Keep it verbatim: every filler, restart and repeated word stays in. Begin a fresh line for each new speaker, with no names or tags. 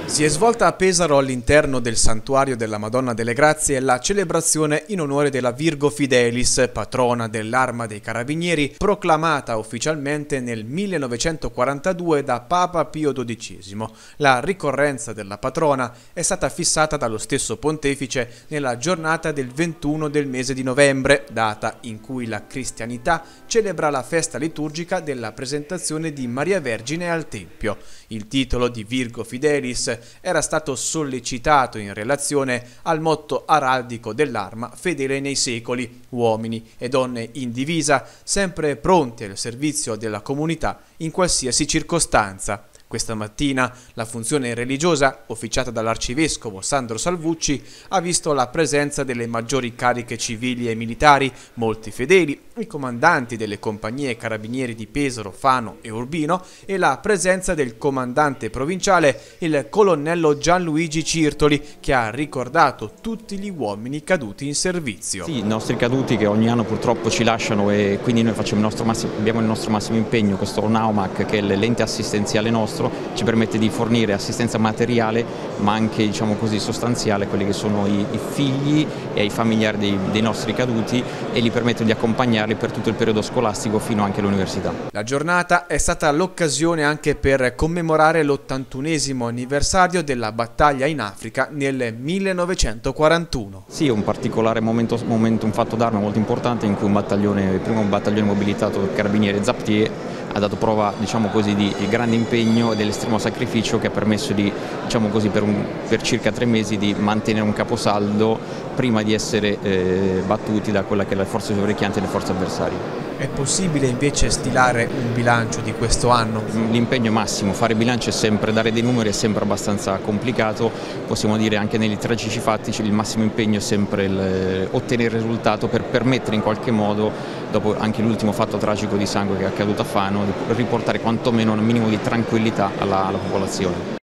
Si è svolta a Pesaro, all'interno del Santuario della Madonna delle Grazie, la celebrazione in onore della Virgo Fidelis, patrona dell'Arma dei Carabinieri, proclamata ufficialmente nel millenovecentoquarantadue da Papa Pio dodicesimo. La ricorrenza della patrona è stata fissata dallo stesso pontefice nella giornata del ventuno del mese di novembre, data in cui la cristianità celebra la festa liturgica della presentazione di Maria Vergine al Tempio. Il titolo di Virgo Fidelis era stato sollecitato in relazione al motto araldico dell'Arma "Fedele nei secoli", uomini e donne in divisa, sempre pronti al servizio della comunità in qualsiasi circostanza. Questa mattina la funzione religiosa, officiata dall'arcivescovo Sandro Salvucci, ha visto la presenza delle maggiori cariche civili e militari, molti fedeli, i comandanti delle compagnie carabinieri di Pesaro, Fano e Urbino e la presenza del comandante provinciale, il colonnello Gianluigi Cirtoli, che ha ricordato tutti gli uomini caduti in servizio.
Sì, i nostri caduti che ogni anno purtroppo ci lasciano, e quindi noi facciamo il nostro massimo, abbiamo il nostro massimo impegno. Questo NAOMAC, che è l'ente assistenziale nostro, ci permette di fornire assistenza materiale ma anche, diciamo così, sostanziale a quelli che sono i, i figli e ai familiari dei, dei nostri caduti, e li permette di accompagnarli per tutto il periodo scolastico fino anche all'università.
La giornata è stata l'occasione anche per commemorare l'ottantunesimo anniversario della battaglia in Africa nel millenovecentoquarantuno.
Sì, è un particolare momento, momento un fatto d'arma molto importante, in cui un battaglione, il primo battaglione mobilitato del Carabinieri Zaptier ha dato prova, diciamo così, di grande impegno e dell'estremo sacrificio, che ha permesso di, diciamo così, per, un, per circa tre mesi di mantenere un caposaldo prima di essere eh, battuti da quella che è le forze soverchianti e le forze avversarie.
È possibile invece stilare un bilancio di questo anno?
L'impegno è massimo, fare bilancio è sempre, dare dei numeri è sempre abbastanza complicato, possiamo dire anche negli tragici fatti il massimo impegno è sempre il, ottenere il risultato per permettere in qualche modo, dopo anche l'ultimo fatto tragico di sangue che è accaduto a Fano, di riportare quantomeno un minimo di tranquillità alla, alla popolazione.